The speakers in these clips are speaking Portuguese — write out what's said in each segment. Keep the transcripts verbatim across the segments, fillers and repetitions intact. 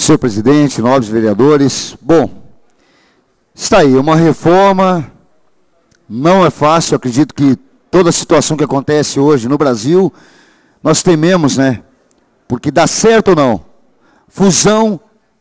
senhor presidente, nobres vereadores. Bom, está aí, uma reforma não é fácil. Eu acredito que toda a situação que acontece hoje no Brasil, nós tememos, né? Porque dá certo ou não. Fusão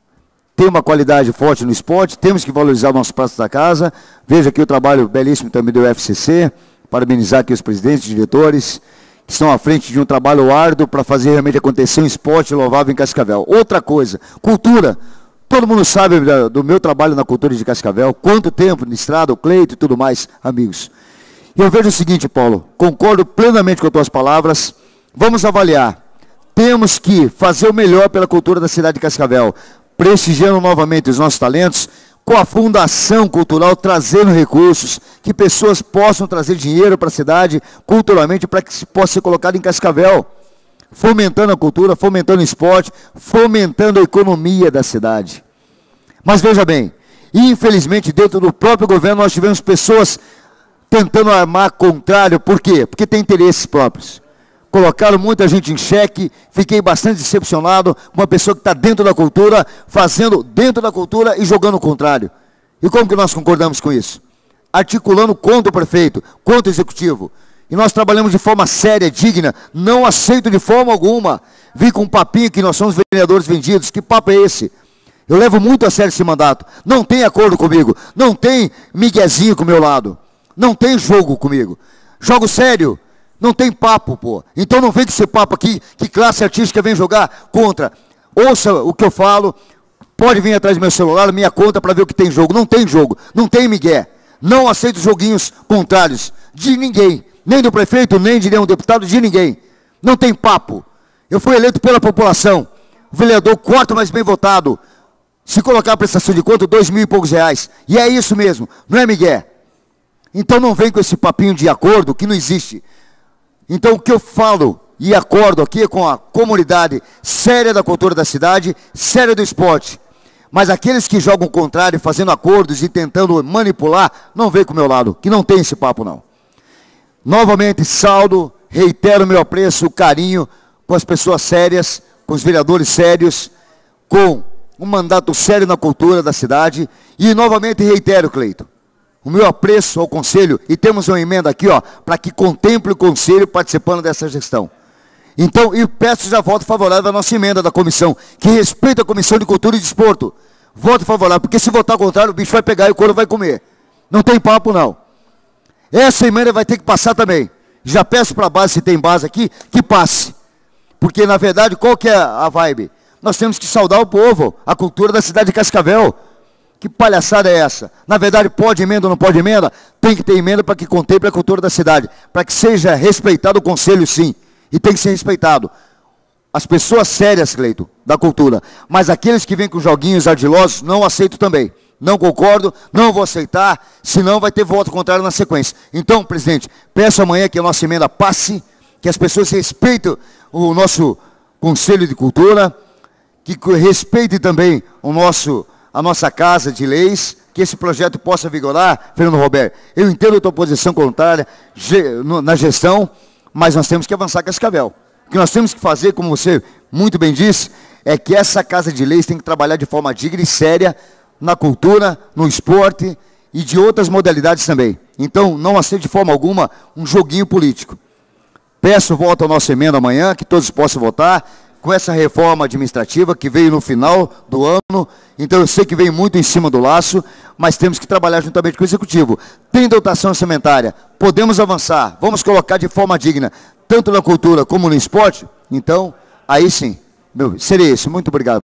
tem uma qualidade forte no esporte, temos que valorizar o nosso prato da casa. Veja aqui o trabalho belíssimo também do U F C C, parabenizar aqui os presidentes, diretores, que estão à frente de um trabalho árduo para fazer realmente acontecer um esporte louvável em Cascavel. Outra coisa, cultura. Todo mundo sabe do meu trabalho na cultura de Cascavel, quanto tempo na estrada, o Cleito e tudo mais, amigos. E eu vejo o seguinte, Paulo, concordo plenamente com as tuas palavras, vamos avaliar. Temos que fazer o melhor pela cultura da cidade de Cascavel, prestigiando novamente os nossos talentos, com a Fundação Cultural trazendo recursos, que pessoas possam trazer dinheiro para a cidade, culturalmente, para que se possa ser colocado em Cascavel, fomentando a cultura, fomentando o esporte, fomentando a economia da cidade. Mas veja bem, infelizmente dentro do próprio governo nós tivemos pessoas tentando armar contrário. Por quê? Porque tem interesses próprios. Colocaram muita gente em xeque, fiquei bastante decepcionado com uma pessoa que está dentro da cultura, fazendo dentro da cultura e jogando o contrário. E como que nós concordamos com isso? Articulando contra o prefeito, contra o executivo. E nós trabalhamos de forma séria, digna, não aceito de forma alguma vir com um papinho que nós somos vereadores vendidos. Que papo é esse? Eu levo muito a sério esse mandato. Não tem acordo comigo, não tem miguezinho com o meu lado, não tem jogo comigo. Jogo sério. Não tem papo, pô. Então não vem com esse papo aqui, que classe artística vem jogar contra. Ouça o que eu falo, pode vir atrás do meu celular, minha conta, para ver o que tem jogo. Não tem jogo, não tem migué. Não aceito joguinhos contrários de ninguém. Nem do prefeito, nem de nenhum deputado, de ninguém. Não tem papo. Eu fui eleito pela população. O vereador quarto mais bem votado. Se colocar a prestação de conta, dois mil e poucos reais. E é isso mesmo, não é migué. Então não vem com esse papinho de acordo que não existe. Então o que eu falo e acordo aqui é com a comunidade séria da cultura da cidade, séria do esporte. Mas aqueles que jogam o contrário, fazendo acordos e tentando manipular, não vem com o meu lado, que não tem esse papo não. Novamente, saldo, reitero o meu apreço, o carinho com as pessoas sérias, com os vereadores sérios, com um mandato sério na cultura da cidade. E novamente reitero, Cleito, o meu apreço ao Conselho, e temos uma emenda aqui, ó, para que contemple o Conselho participando dessa gestão. Então, e peço já voto favorável à nossa emenda da comissão, que respeita a Comissão de Cultura e Desporto. Voto favorável, porque se votar contrário, o bicho vai pegar e o couro vai comer. Não tem papo, não. Essa emenda vai ter que passar também. Já peço para a base, se tem base aqui, que passe. Porque, na verdade, qual que é a vibe? Nós temos que saudar o povo, a cultura da cidade de Cascavel. Que palhaçada é essa? Na verdade, pode emenda ou não pode emenda? Tem que ter emenda para que contemple a cultura da cidade. Para que seja respeitado o Conselho, sim. E tem que ser respeitado. As pessoas sérias, Cleito, da cultura. Mas aqueles que vêm com joguinhos ardilosos, não aceito também. Não concordo, não vou aceitar, senão vai ter voto contrário na sequência. Então, presidente, peço amanhã que a nossa emenda passe, que as pessoas respeitem o nosso Conselho de Cultura, que respeitem também o nosso... a nossa casa de leis, que esse projeto possa vigorar. Fernando Roberto, eu entendo a tua posição contrária na gestão, mas nós temos que avançar Cascavel. O que nós temos que fazer, como você muito bem disse, é que essa casa de leis tem que trabalhar de forma digna e séria na cultura, no esporte e de outras modalidades também. Então, não aceito de forma alguma um joguinho político. Peço voto à nossa emenda amanhã, que todos possam votar, com essa reforma administrativa que veio no final do ano. Então eu sei que veio muito em cima do laço, mas temos que trabalhar juntamente com o Executivo. Tem dotação orçamentária, podemos avançar, vamos colocar de forma digna, tanto na cultura como no esporte. Então, aí sim, meu, seria isso. Muito obrigado.